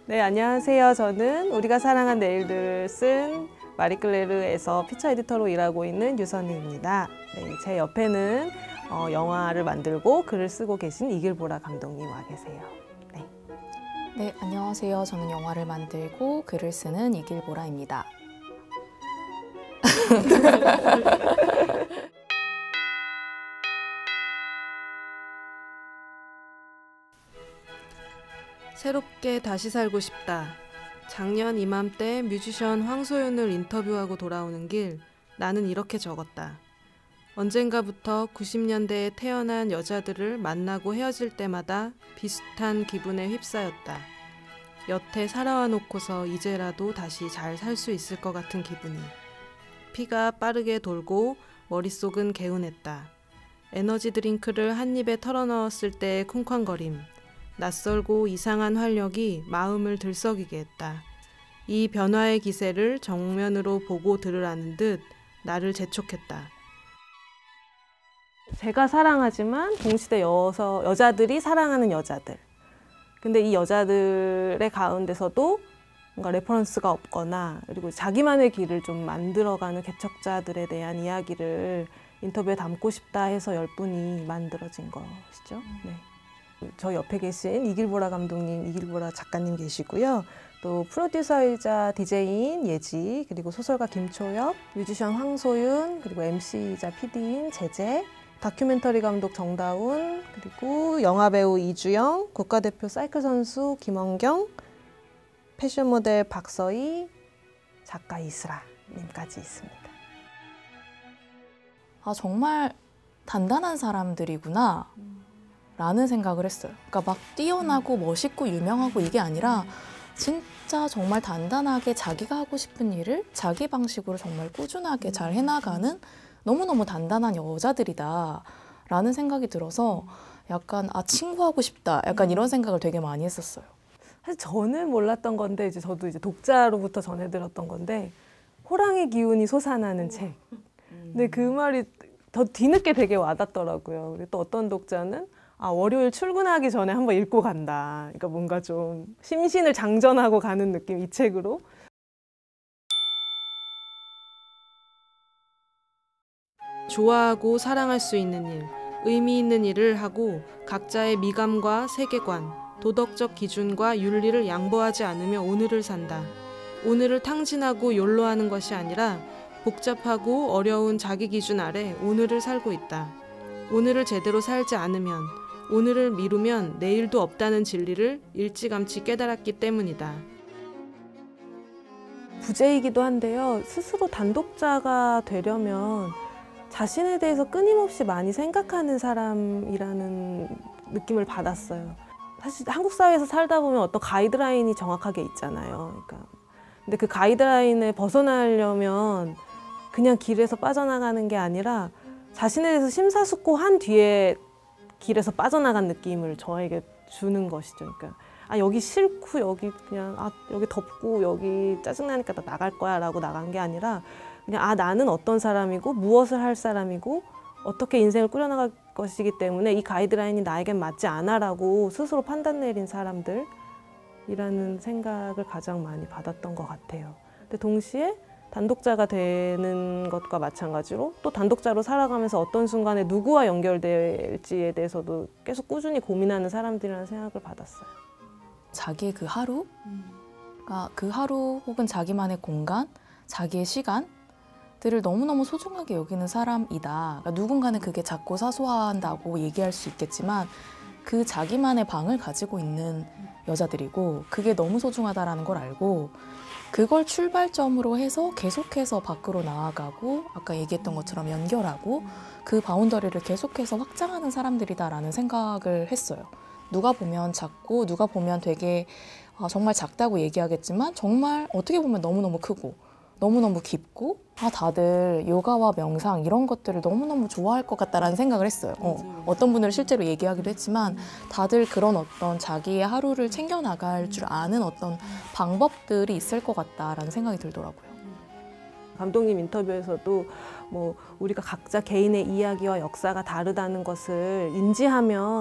네, 안녕하세요. 저는 우리가 사랑한 내일들을 쓴 마리클레르에서 피처 에디터로 일하고 있는 유선희입니다. 네, 제 옆에는 영화를 만들고 글을 쓰고 계신 이길보라 감독님 와 계세요. 네. 네, 안녕하세요. 저는 영화를 만들고 글을 쓰는 이길보라입니다. 새롭게 다시 살고 싶다. 작년 이맘때 뮤지션 황소윤을 인터뷰하고 돌아오는 길, 나는 이렇게 적었다. 언젠가부터 90년대에 태어난 여자들을 만나고 헤어질 때마다 비슷한 기분에 휩싸였다. 여태 살아와 놓고서 이제라도 다시 잘 살 수 있을 것 같은 기분이. 피가 빠르게 돌고 머릿속은 개운했다. 에너지 드링크를 한 입에 털어넣었을 때의 쿵쾅거림. 낯설고 이상한 활력이 마음을 들썩이게 했다. 이 변화의 기세를 정면으로 보고 들으라는 듯 나를 재촉했다. 제가 사랑하지만 동시대 여자들이 사랑하는 여자들. 근데 이 여자들의 가운데서도 뭔가 레퍼런스가 없거나 그리고 자기만의 길을 좀 만들어가는 개척자들에 대한 이야기를 인터뷰에 담고 싶다 해서 10분이 만들어진 것이죠. 네. 저 옆에 계신 이길보라 감독님, 이길보라 작가님 계시고요. 또 프로듀서이자 DJ인 예지, 그리고 소설가 김초엽, 뮤지션 황소윤, 그리고 MC이자 PD인 제재, 다큐멘터리 감독 정다운, 그리고 영화배우 이주영, 국가대표 사이클 선수 김원경, 패션 모델 박서희, 작가 이슬아님까지 있습니다. 아, 정말 단단한 사람들이구나 라는 생각을 했어요. 그러니까 막 뛰어나고 멋있고 유명하고 이게 아니라 진짜 정말 단단하게 자기가 하고 싶은 일을 자기 방식으로 정말 꾸준하게 잘 해나가는 너무너무 단단한 여자들이다 라는 생각이 들어서 약간 친구하고 싶다 약간 이런 생각을 되게 많이 했었어요. 사실 저는 몰랐던 건데 이제 저도 이제 독자로부터 전해 들었던 건데 호랑이 기운이 솟아나는 책. 근데 그 말이 더 뒤늦게 되게 와닿더라고요. 그리고 또 어떤 독자는 월요일 출근하기 전에 한번 읽고 간다. 그러니까 뭔가 좀 심신을 장전하고 가는 느낌, 이 책으로. 좋아하고 사랑할 수 있는 일, 의미 있는 일을 하고 각자의 미감과 세계관, 도덕적 기준과 윤리를 양보하지 않으며 오늘을 산다. 오늘을 탕진하고 욜로하는 것이 아니라 복잡하고 어려운 자기 기준 아래 오늘을 살고 있다. 오늘을 제대로 살지 않으면, 오늘을 미루면 내일도 없다는 진리를 일찌감치 깨달았기 때문이다. 부재이기도 한데요. 스스로 단독자가 되려면 자신에 대해서 끊임없이 많이 생각하는 사람이라는 느낌을 받았어요. 사실 한국 사회에서 살다 보면 어떤 가이드라인이 정확하게 있잖아요. 근데 그 가이드라인에 벗어나려면 그냥 길에서 빠져나가는 게 아니라 자신에 대해서 심사숙고한 뒤에 길에서 빠져나간 느낌을 저에게 주는 것이죠. 그러니까 여기 싫고 여기 그냥 여기 덥고 여기 짜증나니까 나 나갈 거야 라고 나간 게 아니라 그냥 나는 어떤 사람이고 무엇을 할 사람이고 어떻게 인생을 꾸려나갈 것이기 때문에 이 가이드라인이 나에겐 맞지 않아 라고 스스로 판단 내린 사람들이라는 생각을 가장 많이 받았던 것 같아요. 근데 동시에 단독자가 되는 것과 마찬가지로 또 단독자로 살아가면서 어떤 순간에 누구와 연결될지에 대해서도 계속 꾸준히 고민하는 사람들이라는 생각을 받았어요. 자기의 그 하루, 그 하루 혹은 자기만의 공간, 자기의 시간들을 너무너무 소중하게 여기는 사람이다. 누군가는 그게 작고 사소한다고 얘기할 수 있겠지만 그 자기만의 방을 가지고 있는 여자들이고 그게 너무 소중하다라는 걸 알고 그걸 출발점으로 해서 계속해서 밖으로 나아가고 아까 얘기했던 것처럼 연결하고 그 바운더리를 계속해서 확장하는 사람들이다라는 생각을 했어요. 누가 보면 작고 누가 보면 되게 정말 작다고 얘기하겠지만 정말 어떻게 보면 너무너무 크고 너무너무 깊고 다들 요가와 명상 이런 것들을 너무너무 좋아할 것 같다라는 생각을 했어요. 어떤 분들은 실제로 얘기하기도 했지만 다들 그런 어떤 자기의 하루를 챙겨나갈 줄 아는 어떤 방법들이 있을 것 같다라는 생각이 들더라고요. 감독님 인터뷰에서도 우리가 각자 개인의 이야기와 역사가 다르다는 것을 인지하면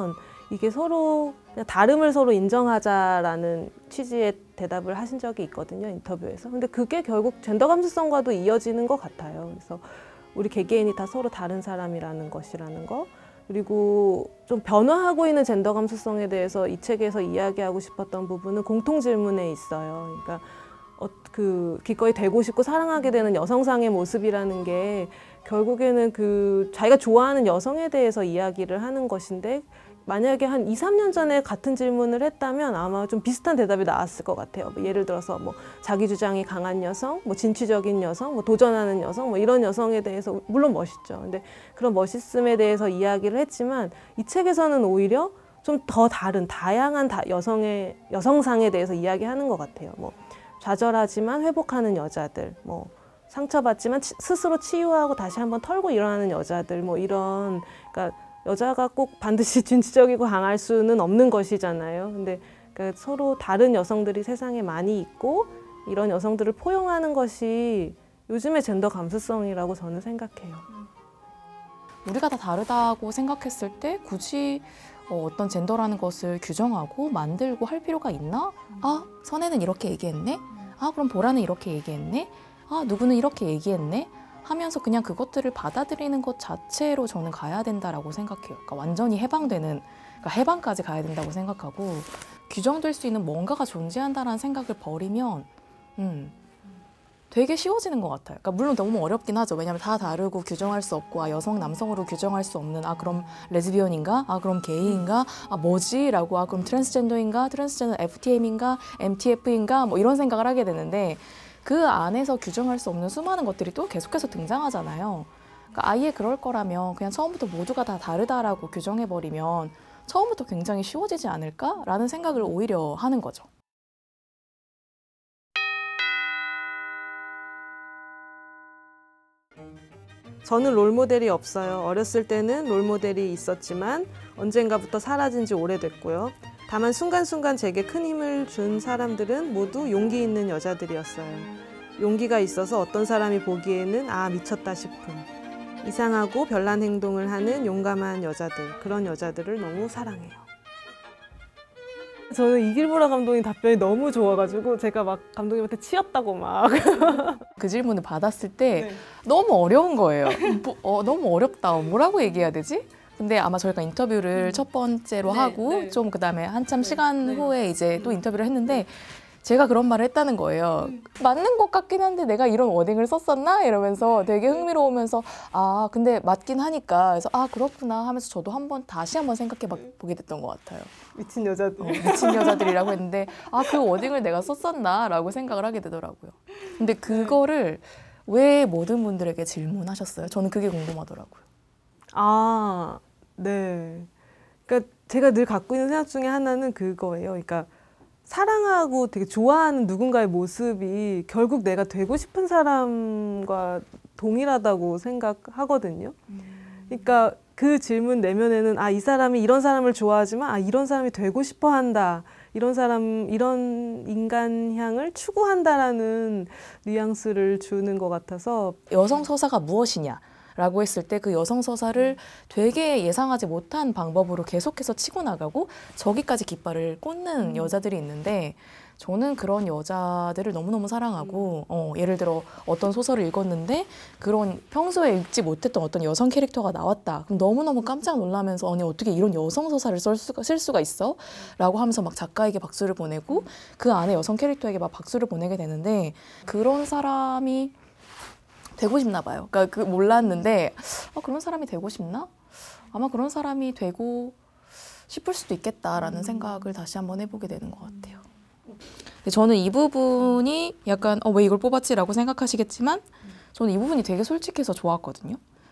이게 서로 그냥 다름을 서로 인정하자라는 취지의 대답을 하신 적이 있거든요, 인터뷰에서. 근데 그게 결국 젠더 감수성과도 이어지는 것 같아요. 그래서 우리 개개인이 다 서로 다른 사람이라는 것이라는 거, 그리고 좀 변화하고 있는 젠더 감수성에 대해서 이 책에서 이야기하고 싶었던 부분은 공통 질문에 있어요. 그러니까 그 기꺼이 되고 싶고 사랑하게 되는 여성상의 모습이라는 게 결국에는 그 자기가 좋아하는 여성에 대해서 이야기를 하는 것인데, 만약에 한 2, 3년 전에 같은 질문을 했다면 아마 좀 비슷한 대답이 나왔을 것 같아요. 뭐 예를 들어서 뭐 자기 주장이 강한 여성, 뭐 진취적인 여성, 뭐 도전하는 여성, 뭐 이런 여성에 대해서 물론 멋있죠. 근데 그런 멋있음에 대해서 이야기를 했지만 이 책에서는 오히려 좀 더 다른 다양한 여성상에 대해서 이야기하는 것 같아요. 뭐 좌절하지만 회복하는 여자들, 뭐 상처받지만 스스로 치유하고 다시 한번 털고 일어나는 여자들, 뭐 이런, 그러니까 여자가 꼭 반드시 진취적이고 강할 수는 없는 것이잖아요. 근데 그러니까 서로 다른 여성들이 세상에 많이 있고 이런 여성들을 포용하는 것이 요즘의 젠더 감수성이라고 저는 생각해요. 우리가 다 다르다고 생각했을 때 굳이 어떤 젠더라는 것을 규정하고 만들고 할 필요가 있나? 아, 선혜는 이렇게 얘기했네? 아, 그럼 보라는 이렇게 얘기했네? 아, 누구는 이렇게 얘기했네? 하면서 그냥 그것들을 받아들이는 것 자체로 저는 가야 된다라고 생각해요. 그러니까 완전히 해방되는, 그러니까 해방까지 가야 된다고 생각하고, 규정될 수 있는 뭔가가 존재한다라는 생각을 버리면 되게 쉬워지는 것 같아요. 그러니까 물론 너무 어렵긴 하죠. 왜냐하면 다 다르고 규정할 수 없고, 아, 여성 남성으로 규정할 수 없는, 아, 그럼 레즈비언인가? 아, 그럼 게이인가? 아, 뭐지? 라고, 아, 그럼 트랜스젠더인가? 트랜스젠더 FTM인가? MTF인가? 뭐 이런 생각을 하게 되는데, 그 안에서 규정할 수 없는 수많은 것들이 또 계속해서 등장하잖아요. 그러니까 아예 그럴 거라면 그냥 처음부터 모두가 다 다르다라고 규정해버리면 처음부터 굉장히 쉬워지지 않을까라는 생각을 오히려 하는 거죠. 저는 롤모델이 없어요. 어렸을 때는 롤모델이 있었지만 언젠가부터 사라진 지 오래됐고요. 다만 순간순간 제게 큰 힘을 준 사람들은 모두 용기 있는 여자들이었어요. 용기가 있어서 어떤 사람이 보기에는 아, 미쳤다 싶은, 이상하고 별난 행동을 하는 용감한 여자들, 그런 여자들을 너무 사랑해요. 저는 이길보라 감독님 답변이 너무 좋아가지고 제가 막 감독님한테 치였다고 막. 그 질문을 받았을 때 너무 어려운 거예요. 너무 어렵다. 뭐라고 얘기해야 되지? 근데 아마 저희가 인터뷰를 첫 번째로 하고 좀 그다음에 한참 시간 후에 이제 또 인터뷰를 했는데, 제가 그런 말을 했다는 거예요. 맞는 것 같긴 한데 내가 이런 워딩을 썼었나? 이러면서 되게 흥미로우면서, 아, 근데 맞긴 하니까. 그래서 아, 그렇구나 하면서 저도 다시 한번 생각해 보게 됐던 것 같아요. 미친 여자들. 미친 여자들이라고 했는데, 아, 그 워딩을 내가 썼었나? 라고 생각을 하게 되더라고요. 근데 그거를 왜 모든 분들에게 질문하셨어요? 저는 그게 궁금하더라고요. 아, 네. 그러니까 제가 늘 갖고 있는 생각 중에 하나는 그거예요. 그러니까 사랑하고 되게 좋아하는 누군가의 모습이 결국 내가 되고 싶은 사람과 동일하다고 생각하거든요. 그러니까 그 질문 내면에는 아, 이 사람이 이런 사람을 좋아하지만 아, 이런 사람이 되고 싶어 한다. 이런 사람, 이런 인간향을 추구한다라는 뉘앙스를 주는 것 같아서. 여성 서사가 무엇이냐? 라고 했을 때 그 여성 서사를 되게 예상하지 못한 방법으로 계속해서 치고 나가고 저기까지 깃발을 꽂는 여자들이 있는데, 저는 그런 여자들을 너무너무 사랑하고, 예를 들어 어떤 소설을 읽었는데 그런 평소에 읽지 못했던 어떤 여성 캐릭터가 나왔다. 그럼 너무너무 깜짝 놀라면서 아니 어떻게 이런 여성 서사를 쓸 수가 있어? 라고 하면서 막 작가에게 박수를 보내고 그 안에 여성 캐릭터에게 막 박수를 보내게 되는데, 그런 사람이 되고 싶나 봐요. 그러니까 몰랐는데 그런 사람이 되고 싶나? 아마 그런 사람이 되고 싶을 수도 있겠다라는 생각을 다시 한번 해보게 되는 것 같아요. 근데 저는 이 부분이 약간 왜 이걸 뽑았지라고 생각하시겠지만 저는 이 부분이 되게 솔직해서 좋았거든요.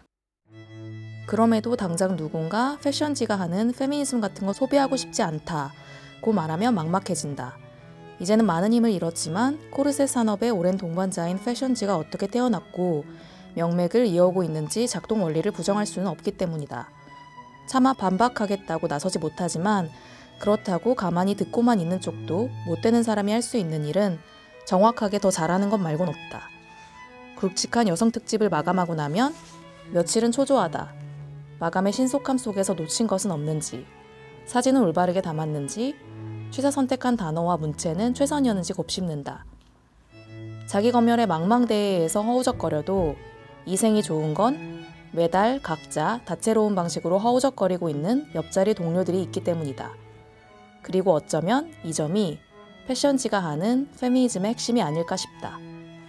그럼에도 당장 누군가 패션지가 하는 페미니즘 같은 거 소비하고 싶지 않다고 말하면 막막해진다. 이제는 많은 힘을 잃었지만 코르셋 산업의 오랜 동반자인 패션지가 어떻게 태어났고 명맥을 이어오고 있는지 작동 원리를 부정할 수는 없기 때문이다. 차마 반박하겠다고 나서지 못하지만 그렇다고 가만히 듣고만 있는 쪽도 못 되는 사람이 할 수 있는 일은 정확하게 더 잘하는 것 말곤 없다. 굵직한 여성 특집을 마감하고 나면 며칠은 초조하다. 마감의 신속함 속에서 놓친 것은 없는지, 사진은 올바르게 담았는지, 취사 선택한 단어와 문체는 최선이었는지 곱씹는다. 자기 검열의 망망대해에서 허우적거려도 이생이 좋은 건 매달 각자 다채로운 방식으로 허우적거리고 있는 옆자리 동료들이 있기 때문이다. 그리고 어쩌면 이 점이 패션지가 하는 페미니즘의 핵심이 아닐까 싶다.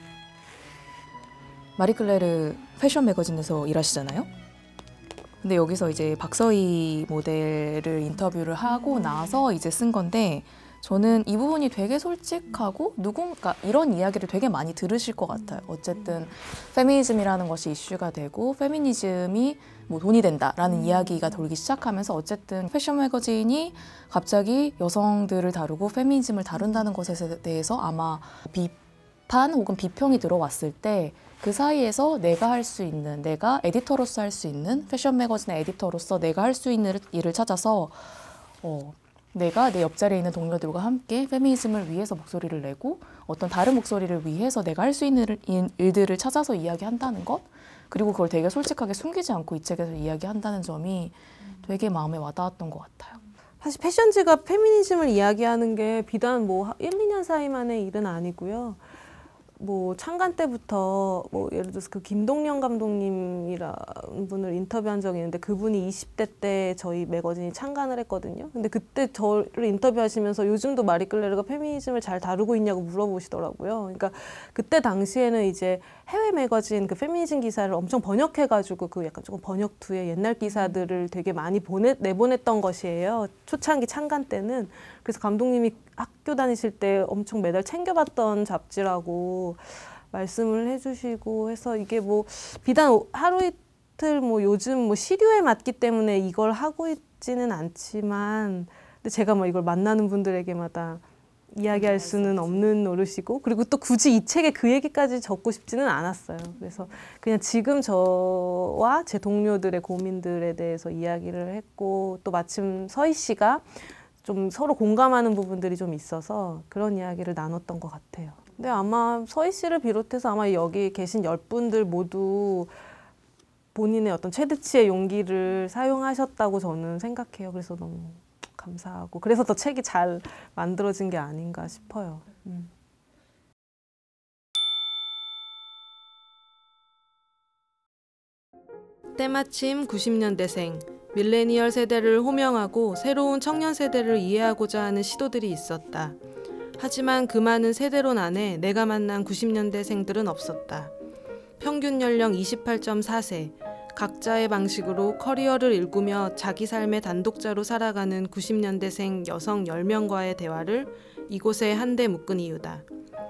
마리클레르 패션 매거진에서 일하시잖아요? 근데 여기서 이제 박서희 모델을 인터뷰를 하고 나서 이제 쓴 건데, 저는 이 부분이 되게 솔직하고 누군가 이런 이야기를 되게 많이 들으실 것 같아요. 어쨌든 페미니즘이라는 것이 이슈가 되고 페미니즘이 뭐 돈이 된다라는 이야기가 돌기 시작하면서 어쨌든 패션 매거진이 갑자기 여성들을 다루고 페미니즘을 다룬다는 것에 대해서 아마 비판 혹은 비평이 들어왔을 때 그 사이에서 내가 할 수 있는, 내가 에디터로서 할 수 있는, 패션 매거진의 에디터로서 내가 할 수 있는 일을 찾아서 내가 내 옆자리에 있는 동료들과 함께 페미니즘을 위해서 목소리를 내고 어떤 다른 목소리를 위해서 내가 할 수 있는 일들을 찾아서 이야기한다는 것, 그리고 그걸 되게 솔직하게 숨기지 않고 이 책에서 이야기한다는 점이 되게 마음에 와닿았던 것 같아요. 사실 패션지가 페미니즘을 이야기하는 게 비단 뭐 1, 2년 사이만의 일은 아니고요. 뭐 창간 때부터 뭐 예를 들어서 그 김동연 감독님이라는 분을 인터뷰한 적이 있는데, 그분이 20대 때 저희 매거진이 창간을 했거든요. 근데 그때 저를 인터뷰하시면서 요즘도 마리클레르가 페미니즘을 잘 다루고 있냐고 물어보시더라고요. 그러니까 그때 당시에는 이제 해외 매거진 그 페미니즘 기사를 엄청 번역해가지고 그 약간 조금 번역투의 옛날 기사들을 되게 많이 내보냈던 것이에요. 초창기 창간 때는. 그래서 감독님이 학교 다니실 때 엄청 매달 챙겨봤던 잡지라고 말씀을 해주시고 해서, 이게 뭐 비단 하루 이틀 뭐 요즘 뭐 시류에 맞기 때문에 이걸 하고 있지는 않지만, 근데 제가 뭐 이걸 만나는 분들에게마다 이야기할 수는 없는 노릇이고, 그리고 또 굳이 이 책에 그 얘기까지 적고 싶지는 않았어요. 그래서 그냥 지금 저와 제 동료들의 고민들에 대해서 이야기를 했고, 또 마침 서희 씨가 좀 서로 공감하는 부분들이 좀 있어서 그런 이야기를 나눴던 것 같아요. 근데 아마 서희 씨를 비롯해서 아마 여기 계신 10분들 모두 본인의 어떤 최대치의 용기를 사용하셨다고 저는 생각해요. 그래서 너무 감사하고, 그래서 더 책이 잘 만들어진 게 아닌가 싶어요. 때마침 90년대생, 밀레니얼 세대를 호명하고 새로운 청년 세대를 이해하고자 하는 시도들이 있었다. 하지만 그 많은 세대론 안에 내가 만난 90년대생들은 없었다. 평균 연령 28.4세, 각자의 방식으로 커리어를 일구며 자기 삶의 단독자로 살아가는 90년대생 여성 10명과의 대화를 이곳에 한데 묶은 이유다.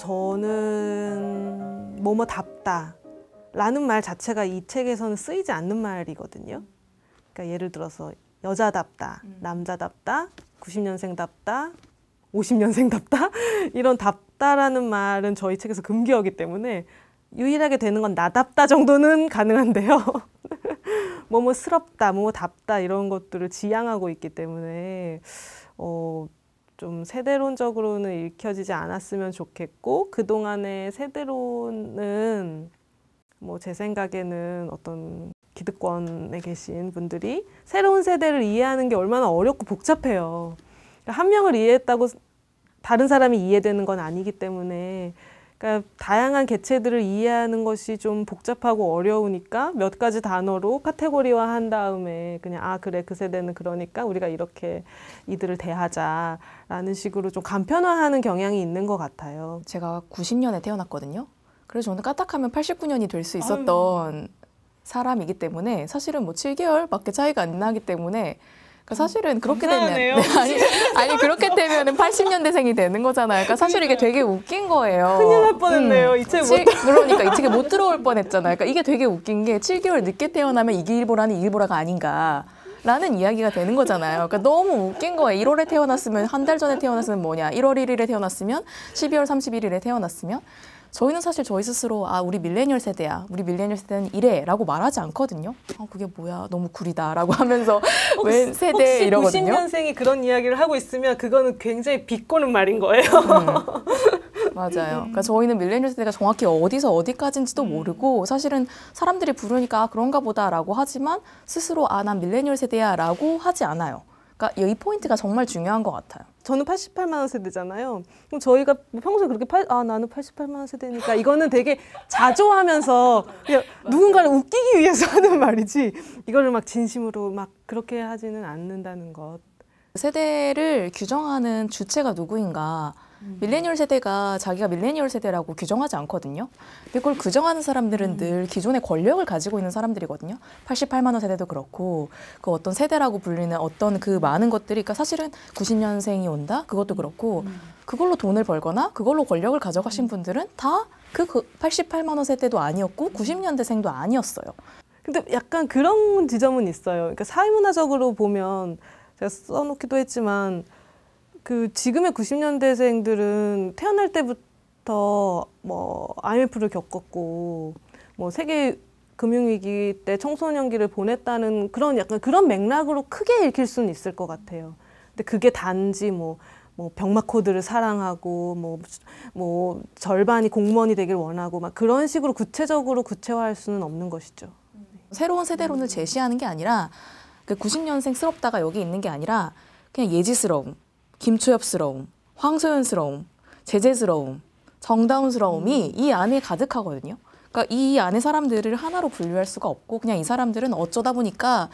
저는 뭐뭐답다 라는 말 자체가 이 책에서는 쓰이지 않는 말이거든요. 그러니까 예를 들어서 여자답다, 남자답다, 90년생답다, 50년생답다 이런 답다라는 말은 저희 책에서 금기어기 때문에 유일하게 되는 건 나답다 정도는 가능한데요. 뭐뭐스럽다, 뭐뭐답다 이런 것들을 지향하고 있기 때문에 좀 세대론적으로는 읽혀지지 않았으면 좋겠고, 그동안의 세대론은 뭐 제 생각에는 어떤 기득권에 계신 분들이 새로운 세대를 이해하는 게 얼마나 어렵고 복잡해요. 한 명을 이해했다고 다른 사람이 이해되는 건 아니기 때문에, 그러니까 다양한 개체들을 이해하는 것이 좀 복잡하고 어려우니까 몇 가지 단어로 카테고리화한 다음에 그냥 그래 그 세대는 그러니까 우리가 이렇게 이들을 대하자라는 식으로 좀 간편화하는 경향이 있는 것 같아요. 제가 90년에 태어났거든요. 그래서 저는 까딱하면 89년이 될 수 있었던 사람이기 때문에 사실은 뭐 7개월밖에 차이가 안 나기 때문에, 그러니까 사실은 그렇게 되면 아니 그렇게 되면은 80년대생이 되는 거잖아요. 그러니까 사실 이게 되게 웃긴 거예요. 큰일 날 뻔했네요. 이 책 못 그러니까 이 책에 못 들어올 뻔했잖아요. 그러니까 이게 되게 웃긴 게 7개월 늦게 태어나면 이게 일보라는 이일보라가 아닌가. 라는 이야기가 되는 거잖아요. 그러니까 너무 웃긴 거예요. 1월에 태어났으면, 한 달 전에 태어났으면 뭐냐. 1월 1일에 태어났으면, 12월 31일에 태어났으면. 저희는 사실 저희 스스로 우리 밀레니얼 세대야. 우리 밀레니얼 세대는 이래 라고 말하지 않거든요. 그게 뭐야. 너무 구리다 라고 하면서 왜 세대 이러거든요. 90년생이 그런 이야기를 하고 있으면 그거는 굉장히 비꼬는 말인 거예요. 맞아요. 그러니까 저희는 밀레니얼 세대가 정확히 어디서 어디까지인지도 모르고, 사실은 사람들이 부르니까 그런가 보다라고 하지만 스스로 난 밀레니얼 세대야 라고 하지 않아요. 그러니까 이 포인트가 정말 중요한 것 같아요. 저는 88만 원 세대잖아요. 그럼 저희가 평소에 그렇게 나는 88만 원 세대니까 이거는 되게 자조하면서 그냥 누군가를 웃기기 위해서 하는 말이지 이거를 막 진심으로 막 그렇게 하지는 않는다는 것. 세대를 규정하는 주체가 누구인가. 밀레니얼 세대가 자기가 밀레니얼 세대라고 규정하지 않거든요. 근데 그걸 규정하는 사람들은 늘 기존의 권력을 가지고 있는 사람들이거든요. 88만 원 세대도 그렇고 그 어떤 세대라고 불리는 어떤 그 많은 것들이 그러니까 사실은 90년생이 온다? 그것도 그렇고 그걸로 돈을 벌거나 그걸로 권력을 가져가신 분들은 다 그 88만 원 세대도 아니었고 90년대생도 아니었어요. 근데 약간 그런 지점은 있어요. 그러니까 사회문화적으로 보면 제가 써놓기도 했지만 그 지금의 90년대생들은 태어날 때부터 뭐 IMF를 겪었고 뭐 세계 금융위기 때 청소년기를 보냈다는 그런 약간 그런 맥락으로 크게 읽힐 수는 있을 것 같아요. 근데 그게 단지 뭐 병마 코드를 사랑하고 뭐 절반이 공무원이 되길 원하고 막 그런 식으로 구체적으로 구체화할 수는 없는 것이죠. 새로운 세대론을 제시하는 게 아니라 그 90년생스럽다가 여기 있는 게 아니라 그냥 예지스러움, 김초엽스러움, 황소연스러움, 제재스러움, 정다운스러움이 이 안에 가득하거든요. 그러니까 이 안에 사람들을 하나로 분류할 수가 없고 그냥 이 사람들은 어쩌다 보니까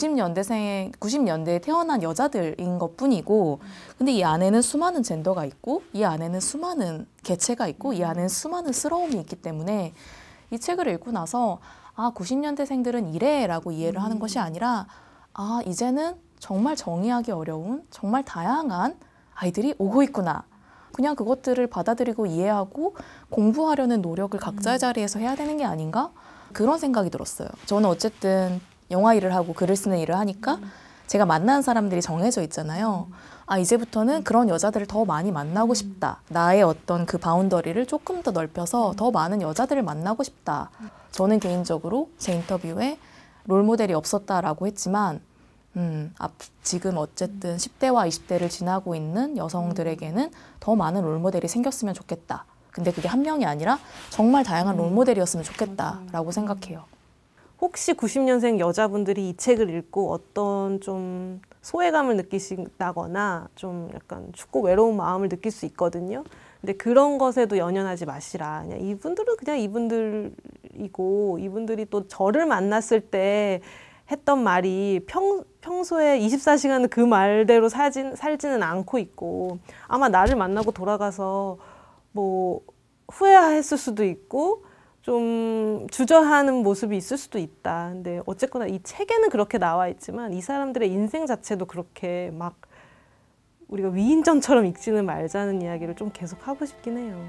90년대에 태어난 여자들인 것뿐이고 근데 이 안에는 수많은 젠더가 있고 이 안에는 수많은 개체가 있고 이 안에는 수많은 스러움이 있기 때문에 이 책을 읽고 나서 90년대생들은 이래라고 이해를 하는 것이 아니라 이제는 정말 정의하기 어려운 정말 다양한 아이들이 오고 있구나. 그냥 그것들을 받아들이고 이해하고 공부하려는 노력을 각자의 자리에서 해야 되는 게 아닌가? 그런 생각이 들었어요. 저는 어쨌든 영화 일을 하고 글을 쓰는 일을 하니까 제가 만나는 사람들이 정해져 있잖아요. 이제부터는 그런 여자들을 더 많이 만나고 싶다. 나의 어떤 그 바운더리를 조금 더 넓혀서 더 많은 여자들을 만나고 싶다. 저는 개인적으로 제 인터뷰에 롤모델이 없었다라고 했지만 지금 어쨌든 10대와 20대를 지나고 있는 여성들에게는 더 많은 롤모델이 생겼으면 좋겠다. 근데 그게 한 명이 아니라 정말 다양한 롤모델이었으면 좋겠다라고 생각해요. 혹시 90년생 여자분들이 이 책을 읽고 어떤 좀 소외감을 느끼신다거나 좀 약간 춥고 외로운 마음을 느낄 수 있거든요. 근데 그런 것에도 연연하지 마시라. 그냥 이분들은 그냥 이분들이고 이분들이 또 저를 만났을 때 했던 말이 평소에 24시간을 그 말대로 살지는 않고 있고 아마 나를 만나고 돌아가서 뭐 후회했을 수도 있고 좀 주저하는 모습이 있을 수도 있다. 근데 어쨌거나 이 책에는 그렇게 나와 있지만 이 사람들의 인생 자체도 그렇게 막 우리가 위인전처럼 읽지는 말자는 이야기를 좀 계속 하고 싶긴 해요.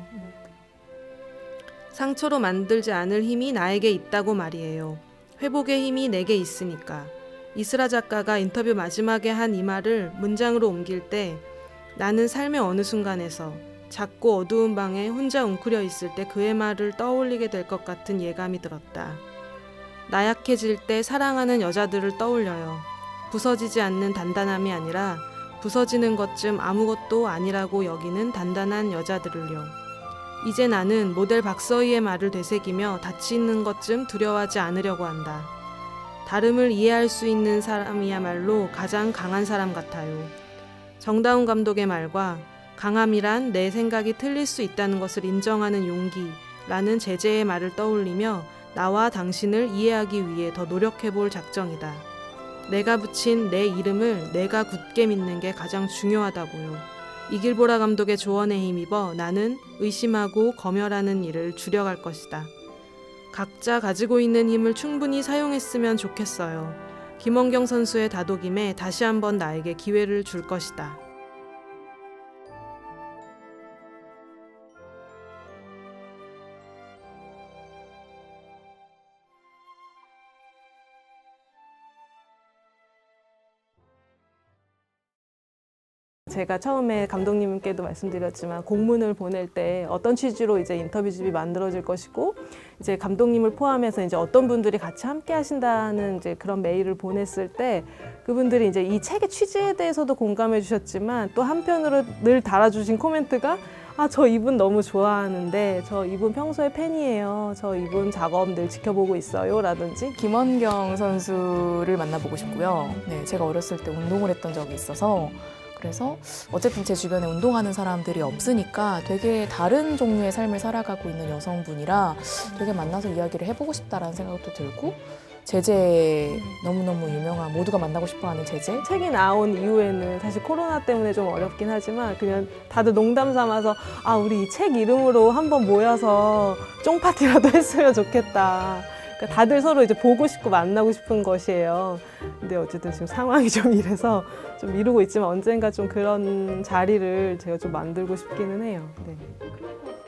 상처로 만들지 않을 힘이 나에게 있다고 말이에요. 회복의 힘이 내게 있으니까. 이스라 작가가 인터뷰 마지막에 한 이 말을 문장으로 옮길 때 나는 삶의 어느 순간에서 작고 어두운 방에 혼자 웅크려 있을 때 그의 말을 떠올리게 될 것 같은 예감이 들었다. 나약해질 때 사랑하는 여자들을 떠올려요. 부서지지 않는 단단함이 아니라 부서지는 것쯤 아무것도 아니라고 여기는 단단한 여자들을요. 이제 나는 모델 박서희의 말을 되새기며 다치는 것쯤 두려워하지 않으려고 한다. 다름을 이해할 수 있는 사람이야말로 가장 강한 사람 같아요. 정다운 감독의 말과 강함이란 내 생각이 틀릴 수 있다는 것을 인정하는 용기라는 제재의 말을 떠올리며 나와 당신을 이해하기 위해 더 노력해볼 작정이다. 내가 붙인 내 이름을 내가 굳게 믿는 게 가장 중요하다고요. 이길보라 감독의 조언에 힘입어 나는 의심하고 검열하는 일을 줄여갈 것이다. 각자 가지고 있는 힘을 충분히 사용했으면 좋겠어요. 김원경 선수의 다독임에 다시 한번 나에게 기회를 줄 것이다. 제가 처음에 감독님께도 말씀드렸지만 공문을 보낼 때 어떤 취지로 이제 인터뷰집이 만들어질 것이고 이제 감독님을 포함해서 이제 어떤 분들이 같이 함께 하신다는 이제 그런 메일을 보냈을 때 그분들이 이제 이 책의 취지에 대해서도 공감해 주셨지만 또 한편으로 늘 달아주신 코멘트가 아, 저 이분 너무 좋아하는데 저 이분 평소에 팬이에요. 저 이분 작업 늘 지켜보고 있어요. 라든지. 김원경 선수를 만나보고 싶고요. 네, 제가 어렸을 때 운동을 했던 적이 있어서 그래서 어쨌든 제 주변에 운동하는 사람들이 없으니까 되게 다른 종류의 삶을 살아가고 있는 여성분이라 되게 만나서 이야기를 해보고 싶다라는 생각도 들고 제재 너무너무 유명한 모두가 만나고 싶어하는 제재 책이 나온 이후에는 사실 코로나 때문에 좀 어렵긴 하지만 그냥 다들 농담 삼아서 아, 우리 이 책 이름으로 한번 모여서 쫑파티라도 했으면 좋겠다. 그러니까 다들 서로 이제 보고 싶고 만나고 싶은 것이에요. 근데 어쨌든 지금 상황이 좀 이래서 좀 미루고 있지만 언젠가 좀 그런 자리를 제가 좀 만들고 싶기는 해요. 네.